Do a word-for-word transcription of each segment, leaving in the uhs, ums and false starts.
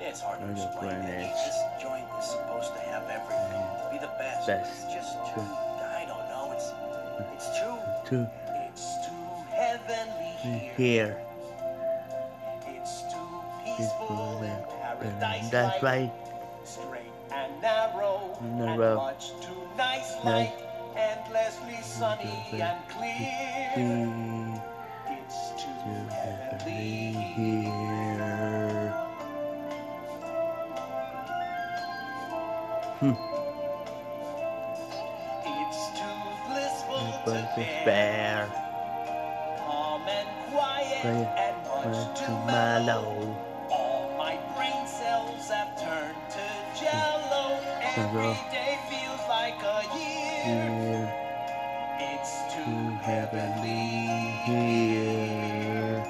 It's hard to I just explain went it. it. This joint is supposed to have everything, to be the best. Best. It's just too, I don't know, it's, it's too, Too it's too heavenly here. here. It's too peaceful and paradise-like. That's right. Straight and narrow, Narrow. and much too nice Nice. like, endlessly sunny and clear. Mm, It's too too heavenly heavenly here. here. Hmm. It's too blissful But to it's bear. bear. Calm and quiet Quiet and much much too too mellow. mellow. All my brain cells have turned to jello. Every day feels like a year. Here. It's too Too heavenly here.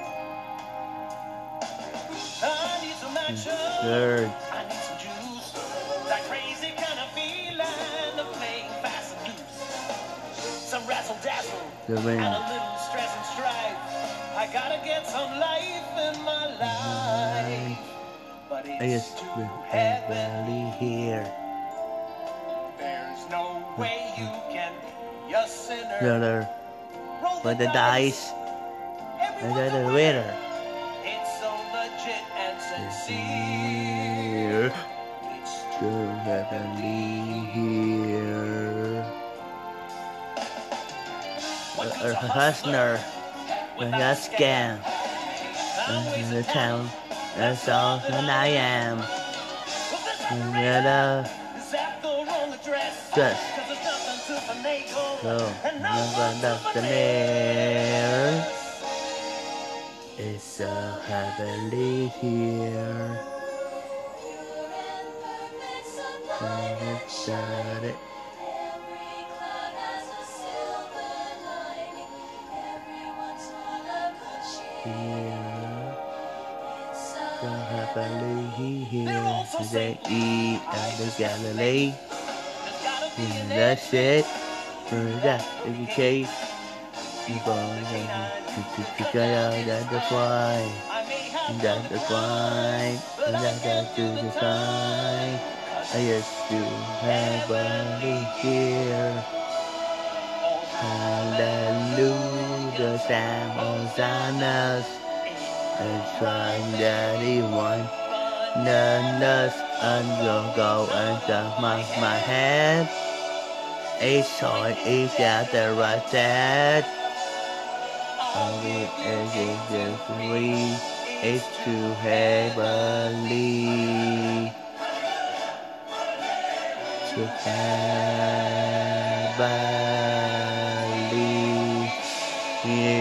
I need some action. Good. I need some juice. That crazy kind of feeling of playing fast and loose. Some razzle dazzle The wind. and a little stress and strife. I gotta get some life in my life. But I it's just too been heavenly. heavenly here. There's no way you can be a sinner. Brother, Roll but the dice, and then the winner. It's so legit and Here. sincere. It's Too heavenly here. A, a hustler, a scam, in the town, that's all that I am. And uh, dress, so never nothing there. It's so heavenly here. And it's got it. Here, so happily here, they eat at the Galilee. And that's it. For that, if you case, you go to go that's the fly. And that's the fly. And that's to the side. I used to heavenly here. Hallelujah, Sam Hosannas. It's trying that he won. None us and go and jump my, my head. Each side is out the right side. All the edges is free. It's too heavenly. To heavenly. Yeah.